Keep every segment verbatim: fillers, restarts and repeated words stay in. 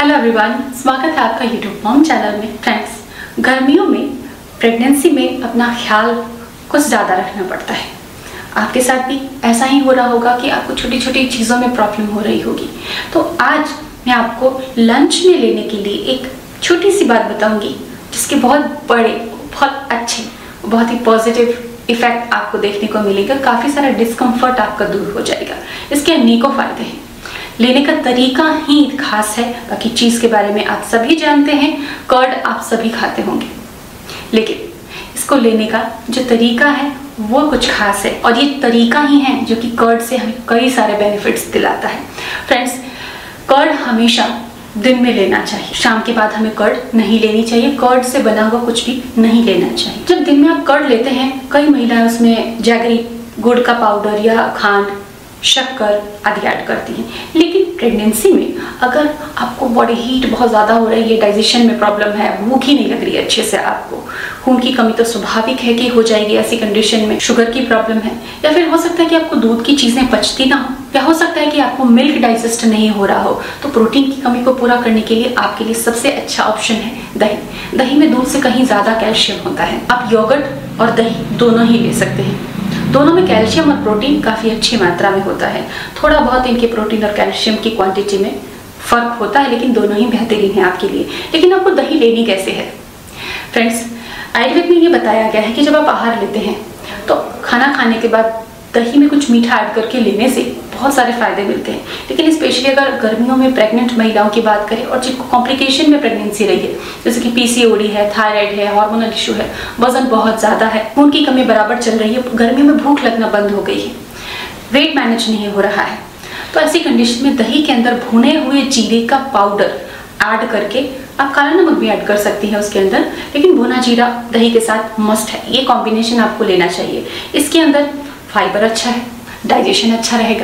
Hello everyone, स्वागत है आपका यूट्यूब मॉम चैनल में। फ्रेंड्स, गर्मियों में प्रेगनेंसी में अपना ख्याल कुछ ज़्यादा रखना पड़ता है। आपके साथ भी ऐसा ही हो रहा होगा कि आपको छोटी छोटी चीज़ों में प्रॉब्लम हो रही होगी। तो आज मैं आपको लंच में लेने के लिए एक छोटी सी बात बताऊंगी जिसके बहुत बड़े, बहुत अच्छे, बहुत ही पॉजिटिव इफेक्ट आपको देखने को मिलेगा। काफ़ी सारा डिस्कम्फर्ट आपका दूर हो जाएगा। इसके अनेकों फायदे हैं। लेने का तरीका ही खास है, बाकी चीज़ के बारे में आप सभी जानते हैं। कर्ड आप सभी खाते होंगे, लेकिन इसको लेने का जो तरीका है वो कुछ खास है, और ये तरीका ही है जो कि कर्ड से हमें कई सारे बेनिफिट्स दिलाता है। फ्रेंड्स, कर्ड हमेशा दिन में लेना चाहिए। शाम के बाद हमें कर्ड नहीं लेनी चाहिए। कर्ड से बना हुआ कुछ भी नहीं लेना चाहिए। जब दिन में आप कर्ड लेते हैं, कई महिलाएं उसमें जैगरी, गुड़ का पाउडर या खांड, शक्कर आदि ऐड करती हैं। लेकिन प्रेगनेंसी में अगर आपको बॉडी हीट बहुत ज़्यादा हो रही है, डाइजेशन में प्रॉब्लम है, भूख ही नहीं लग रही है अच्छे से, आपको खून की कमी तो स्वाभाविक है कि हो जाएगी ऐसी कंडीशन में, शुगर की प्रॉब्लम है, या फिर हो सकता है कि आपको दूध की चीज़ें पचती ना हो, या हो सकता है कि आपको मिल्क डाइजेस्ट नहीं हो रहा हो, तो प्रोटीन की कमी को पूरा करने के लिए आपके लिए सबसे अच्छा ऑप्शन है दही। दही में दूध से कहीं ज़्यादा कैल्शियम होता है। आप योगर्ट और दही दोनों ही ले सकते हैं। दोनों में कैल्शियम और प्रोटीन काफ़ी अच्छी मात्रा में होता है। थोड़ा बहुत इनके प्रोटीन और कैल्शियम की क्वांटिटी में फ़र्क होता है, लेकिन दोनों ही बेहतरीन है आपके लिए। लेकिन आपको दही लेनी कैसे है? फ्रेंड्स, आयुर्वेद में ये बताया गया है कि जब आप आहार लेते हैं तो खाना खाने के बाद दही में कुछ मीठा ऐड करके लेने से बहुत सारे फायदे मिलते हैं। लेकिन स्पेशली अगर गर्मियों में प्रेग्नेंट महिलाओं की बात करें और जिनको कॉम्प्लिकेशन में प्रेगनेंसी रही है, जैसे कि पीसीओडी है, थायराइड है, हार्मोनल इशू है, वजन बहुत ज़्यादा है, खून की कमी बराबर चल रही है, गर्मियों में भूख लगना बंद हो गई है, वेट मैनेज नहीं हो रहा है, तो ऐसी कंडीशन में दही के अंदर भुने हुए जीरे का पाउडर ऐड करके, आप काला नमक भी ऐड कर सकती हैं उसके अंदर, लेकिन भुना जीरा दही के साथ मस्ट है। ये कॉम्बिनेशन आपको लेना चाहिए। इसके अंदर फाइबर अच्छा है, डाइजेशन अच्छा रहेगा,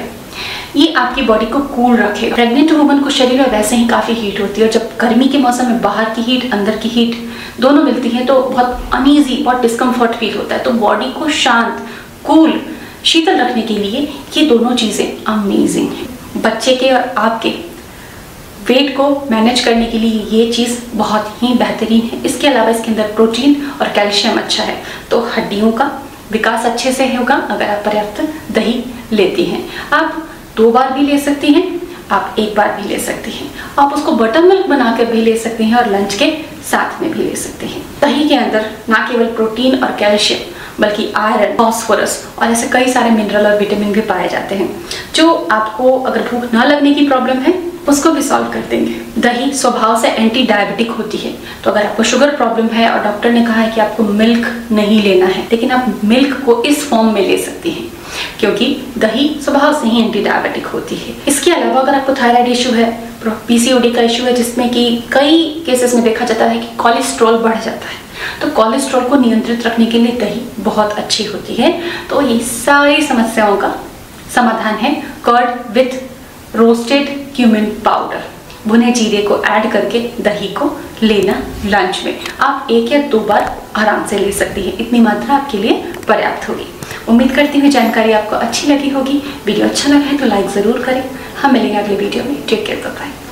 ये आपकी बॉडी को कूल रखेगा। प्रेग्नेंट वुमन को शरीर में वैसे ही काफ़ी हीट होती है, और जब गर्मी के मौसम में बाहर की हीट, अंदर की हीट दोनों मिलती है तो बहुत अनईजी, बहुत डिस्कम्फर्ट फील होता है। तो बॉडी को शांत, कूल, शीतल रखने के लिए ये दोनों चीज़ें अमेजिंग हैं। बच्चे के और आपके वेट को मैनेज करने के लिए ये चीज़ बहुत ही बेहतरीन है। इसके अलावा इसके अंदर प्रोटीन और कैल्शियम अच्छा है, तो हड्डियों का विकास अच्छे से होगा अगर आप पर्याप्त दही लेती हैं। आप दो बार भी ले सकती हैं, आप एक बार भी ले सकती हैं। आप उसको बटर मिल्क बनाकर भी ले सकती हैं और लंच के साथ में भी ले सकते हैं। दही के अंदर ना केवल प्रोटीन और कैल्शियम बल्कि आयरन, फास्फोरस और ऐसे कई सारे मिनरल और विटामिन भी पाए जाते हैं, जो आपको अगर भूख ना लगने की प्रॉब्लम है उसको भी सॉल्व कर देंगे। दही स्वभाव से एंटी डायबिटिक होती है, तो अगर आपको शुगर प्रॉब्लम है और डॉक्टर ने कहा है कि आपको मिल्क नहीं लेना है, लेकिन आप मिल्क को इस फॉर्म में ले सकती हैं, क्योंकि दही स्वभाव से ही एंटी डायबिटिक होती है। इसके अलावा अगर आपको थायराइड इशू है, पीसीओडी का इशू है, जिसमें कि कई केसेस में देखा जाता है कि कोलेस्ट्रॉल बढ़ जाता है, तो कोलेस्ट्रॉल को नियंत्रित रखने के लिए दही बहुत अच्छी होती है। तो ये सारी समस्याओं का समाधान है curd with roasted cumin powder. भुने जीरे को ऐड करके दही को लेना लंच में। आप एक या दो बार आराम से ले सकती हैं, इतनी मात्रा आपके लिए पर्याप्त होगी। उम्मीद करती हूँ जानकारी आपको अच्छी लगी होगी। वीडियो अच्छा लगा है तो लाइक ज़रूर करें। हम मिलेंगे अगले वीडियो में। Take care, bye bye.